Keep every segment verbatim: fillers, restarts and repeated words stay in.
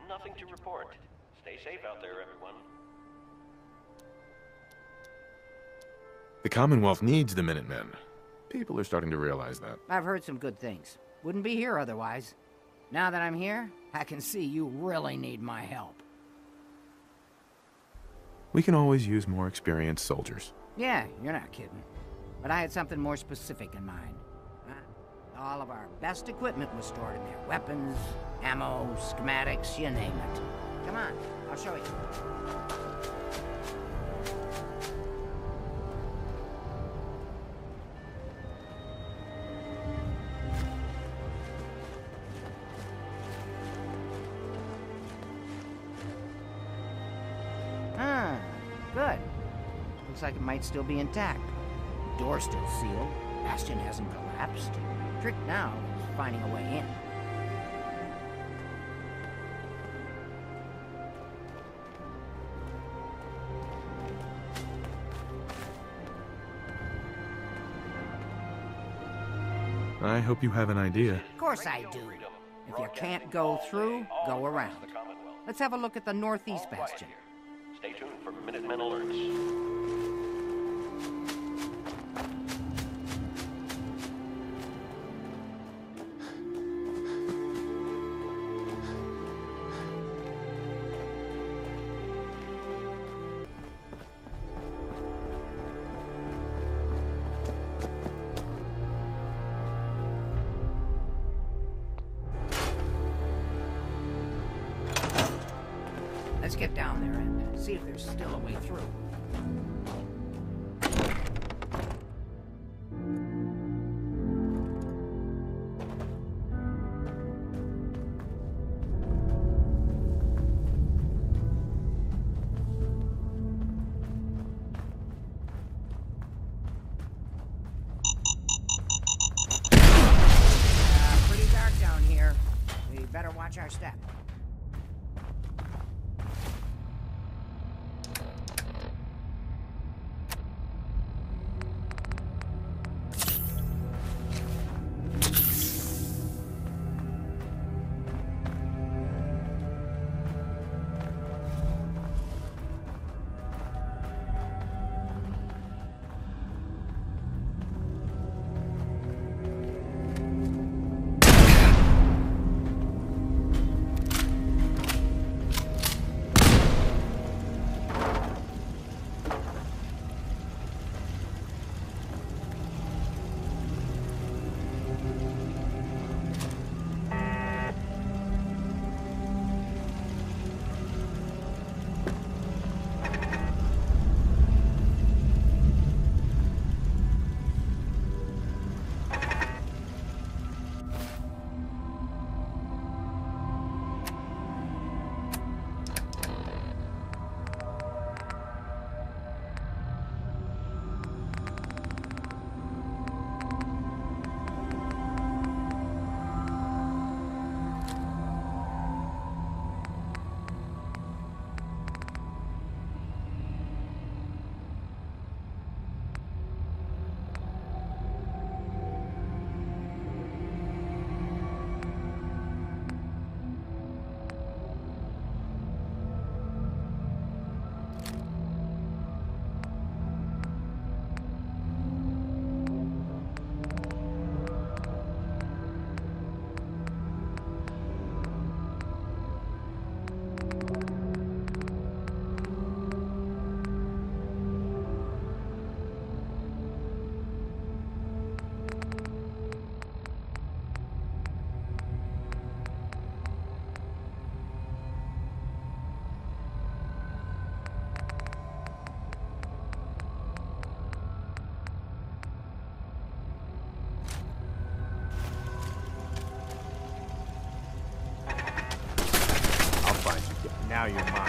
nothing to report. Stay safe out there, everyone. The Commonwealth needs the Minutemen. People are starting to realize that. I've heard some good things. Wouldn't be here otherwise. Now that I'm here, I can see you really need my help. We can always use more experienced soldiers. Yeah, you're not kidding. But I had something more specific in mind. Huh? All of our best equipment was stored in there. Weapons, ammo, schematics, you name it. Come on, I'll show you. Ah, good. Looks like it might still be intact. Door's still sealed. Bastion hasn't collapsed. Trick now is finding a way in. I hope you have an idea. Of course I do. If you can't go through, go around. Let's have a look at the northeast bastion. Stay tuned for Minutemen alerts. Let's get down there and see if there's still a way through. Uh, pretty dark down here. We better watch our step. Now you're mine.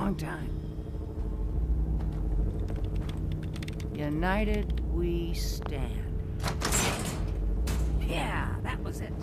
long time. United we stand. Yeah, that was it.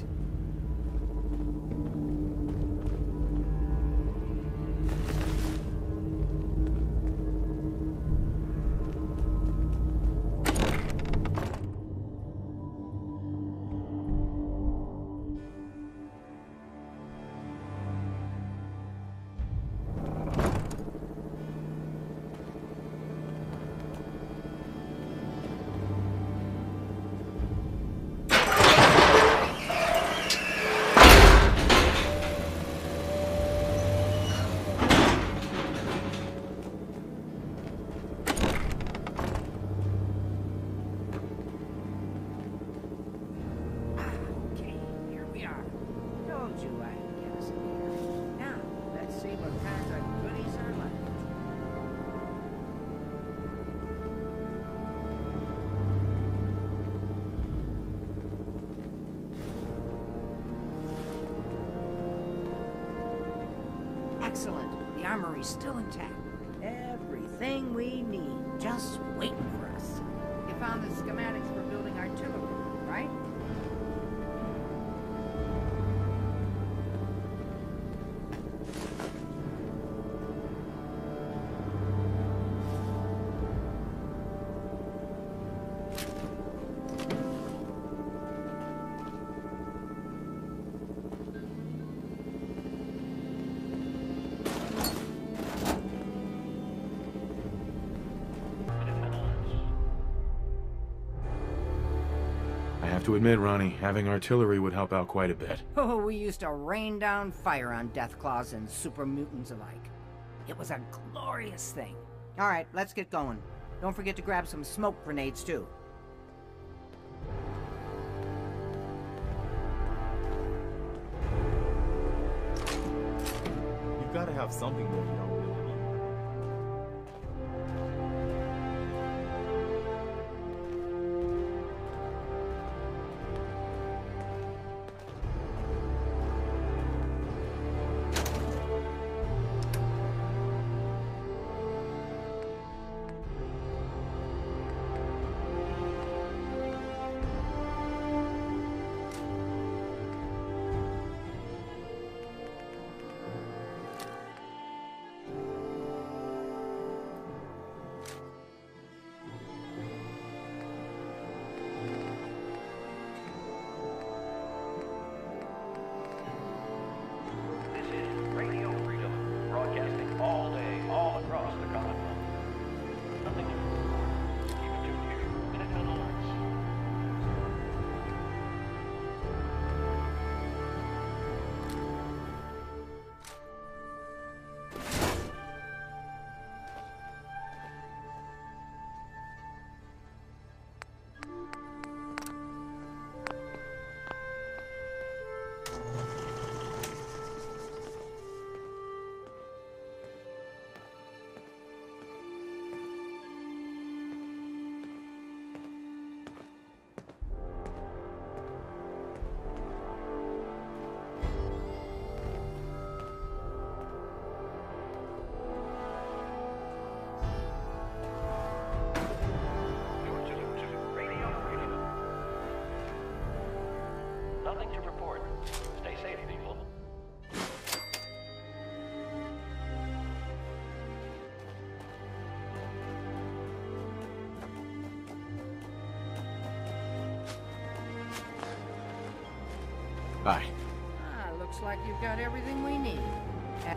Excellent. The armory's still intact. Everything we need, just waiting for us. You found the schematics for building artillery, right? To admit, Ronnie, having artillery would help out quite a bit. Oh, we used to rain down fire on Deathclaws and super mutants alike. It was a glorious thing. All right, let's get going. Don't forget to grab some smoke grenades, too. You gotta have something with you. Nothing to report. Stay safe, people. Bye. Ah, looks like you've got everything we need. Uh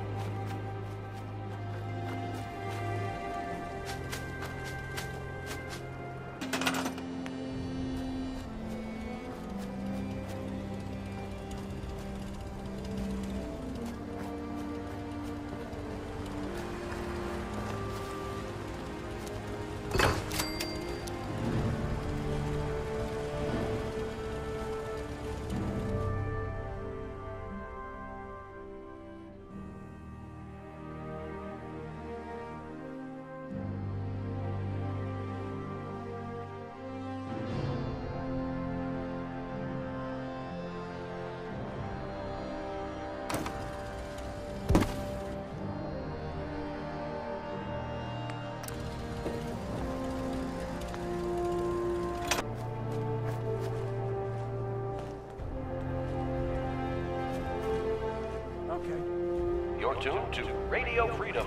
tuned to Radio Freedom.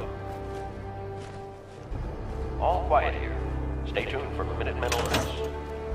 All quiet here. Stay tuned for Minutemen alerts.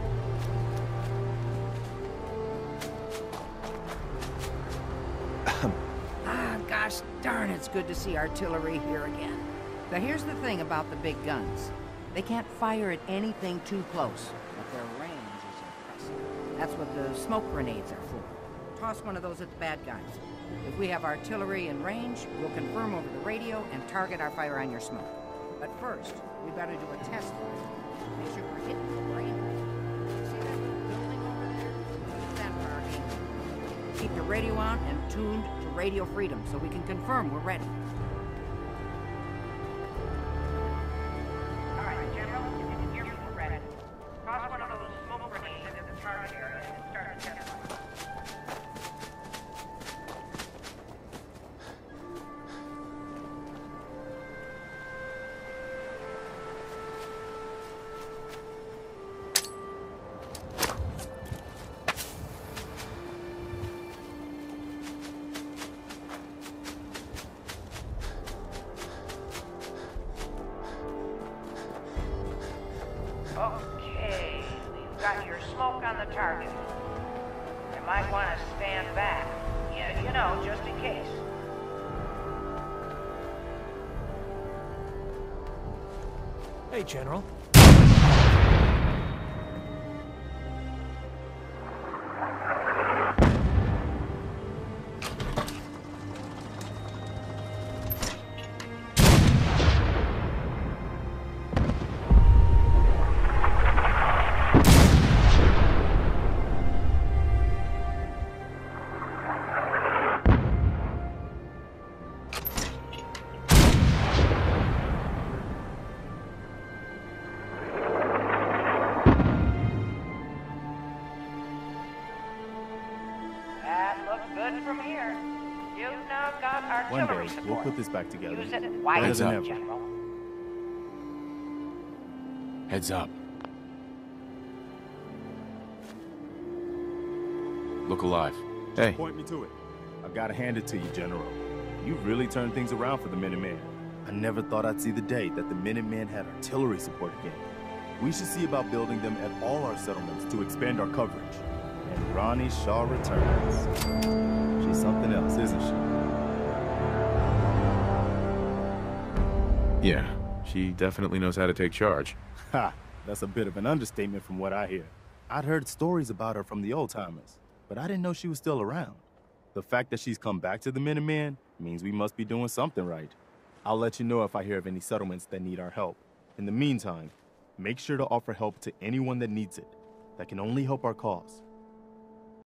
Ah, gosh darn, it's good to see artillery here again. Now here's the thing about the big guns. They can't fire at anything too close, but their range is impressive. That's what the smoke grenades are for. Toss one of those at the bad guys. If we have artillery in range, we'll confirm over the radio and target our fire on your smoke. But first, we better do a test fire. Make sure we're hitting the brain. See that building over there? That's that fire. Keep the radio on and tuned to Radio Freedom so we can confirm we're ready. All right, General, if you can hear me, we're ready. Toss one of those smoke grenades into the target area and start a test fire. Okay, we've got your smoke on the target. You might want to stand back. Yeah, you know, just in case. Hey, General. Good from here. You've now got One artillery day, support. we'll put this back together. Use it Better wisely, than ever. General. Heads up. Look alive. Hey. Point me to it. I've got to hand it to you, General. You've really turned things around for the Minutemen. I never thought I'd see the day that the Minutemen had artillery support again. We should see about building them at all our settlements to expand our coverage. And Ronnie Shaw returns. She's something else, isn't she? Yeah, she definitely knows how to take charge. Ha! That's a bit of an understatement from what I hear. I'd heard stories about her from the old-timers, but I didn't know she was still around. The fact that she's come back to the Minutemen means we must be doing something right. I'll let you know if I hear of any settlements that need our help. In the meantime, make sure to offer help to anyone that needs it. That can only help our cause.